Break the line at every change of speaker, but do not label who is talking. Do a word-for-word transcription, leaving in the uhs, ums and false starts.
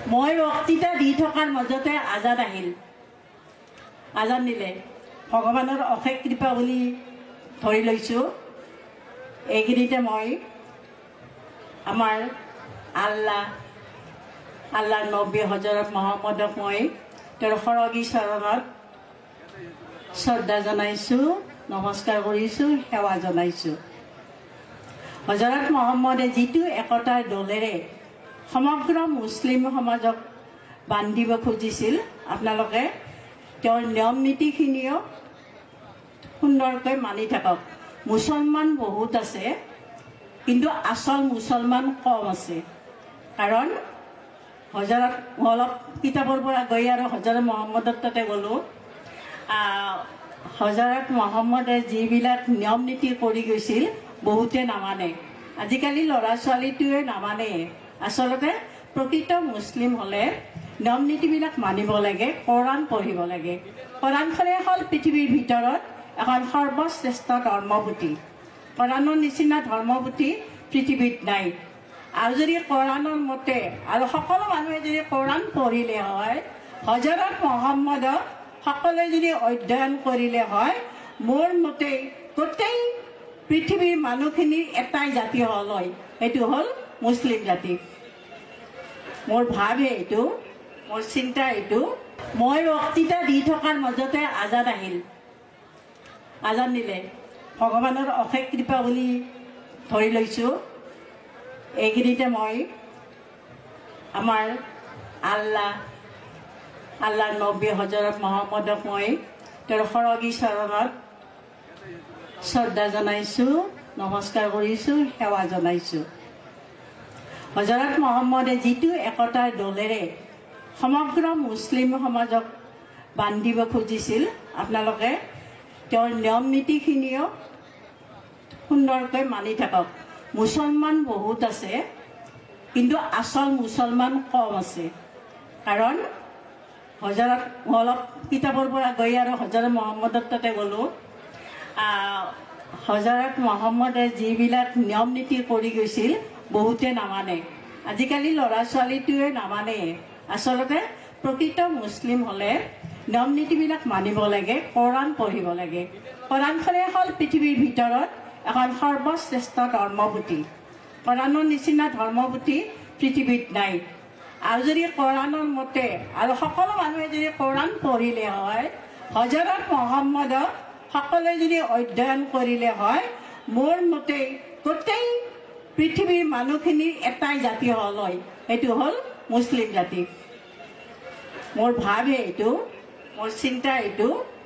মই বক্তৃতা দি থকাৰ মাজতে আজাদ আহিল। আজাদ দিলে ভগৱানৰ অশেষ কৃপা বুলি ধৰি লৈছোঁ। এইখিনিতে মই আমাৰ আল্লাহ আল্লাহ নবী হজৰত মহম্মদক মই তেওঁৰ সৰগী চৰণত শ্ৰদ্ধা জনাইছোঁ, নমস্কাৰ কৰিছোঁ, সেৱা জনাইছোঁ। হজৰত মহম্মদে যিটো একতাৰ দলেৰে সমগ্ৰ মুছলিম সমাজক বান্ধিব খুজিছিল, আপোনালোকে তেওঁৰ নিয়ম নীতিখিনিও সুন্দৰকৈ মানি থাকক। মুছলমান বহুত আছে, কিন্তু আচল মুছলমান কম আছে। কাৰণ হজৰত অলপ কিতাপৰ পৰা গৈ আৰু হজৰত মহম্মদৰ তাতে গ'লোঁ। হজৰত মহম্মদে যিবিলাক নিয়ম নীতি কৰি গৈছিল বহুতে নামানে। আজিকালি ল'ৰা ছোৱালীটোৱে নামানে। আচলতে প্ৰকৃত মুছলিম হ'লে নিয়ম নীতিবিলাক মানিব লাগে, কোৰাণ পঢ়িব লাগে। কোৰাণখনে হ'ল পৃথিৱীৰ ভিতৰত এখন সৰ্বশ্ৰেষ্ঠ ধৰ্মপুথি। কোৰাণৰ নিচিনা ধৰ্মপুথি পৃথিৱীত নাই। আৰু যদি কোৰাণৰ মতে আৰু সকলো মানুহে যদি কোৰাণ পঢ়িলে হয়, হজৰত মহম্মদক সকলোৱে যদি অধ্যয়ন কৰিলে হয়, মোৰ মতে গোটেই পৃথিৱীৰ মানুহখিনিৰ এটাই জাতি হ'ল হয়, সেইটো হ'ল মুছলিম জাতি। মোৰ ভাৱে এইটো, মোৰ চিন্তা এইটো। মই বক্তৃতা দি থকাৰ মাজতে আজাদ আহিল। আজাদ দিলে ভগৱানৰ অশেষ কৃপা বুলি ধৰি লৈছোঁ। এইখিনিতে মই আমাৰ আল্লাহ আল্লাহ নবী হজৰত মহম্মদক মই তেওঁৰ সৰগী চৰণত শ্ৰদ্ধা জনাইছোঁ, নমস্কাৰ কৰিছোঁ, সেৱা জনাইছোঁ। হজৰত মহম্মদে যিটো একতাৰ দলেৰে সমগ্ৰ মুছলিম সমাজক বান্ধিব খুজিছিল, আপোনালোকে তেওঁৰ নিয়ম নীতিখিনিও সুন্দৰকৈ মানি থাকক। মুছলমান বহুত আছে, কিন্তু আচল মুছলমান কম আছে। কাৰণ হজৰত অলপ কিতাপৰ পৰা গৈ আৰু হজৰত মহম্মদৰ তাতে গ'লোঁ। হজৰত মহম্মদে যিবিলাক নিয়ম নীতি কৰি গৈছিল বহুতে নামানে। আজিকালি ল'ৰা ছোৱালীটোৱে নামানে। আচলতে প্ৰকৃত মুছলিম হ'লে নিয়ম নীতিবিলাক মানিব লাগে, কোৰাণ পঢ়িব লাগে। কোৰাণখনে হ'ল পৃথিৱীৰ ভিতৰত এখন সৰ্বশ্ৰেষ্ঠ ধৰ্মপুথি। কোৰাণৰ নিচিনা ধৰ্মপুথি পৃথিৱীত নাই। আৰু যদি কোৰাণৰ মতে আৰু সকলো মানুহে যদি কোৰাণ পঢ়িলে হয়, হজৰত মহম্মদক সকলোৱে যদি অধ্যয়ন কৰিলে হয়, মোৰ মতে গোটেই পৃথিৱীৰ মানুহখিনিৰ এটাই জাতি হ'ল হয়, সেইটো হ'ল মুছলিম জাতি। মোৰ ভাৱে এইটো, মোৰ চিন্তা এইটো।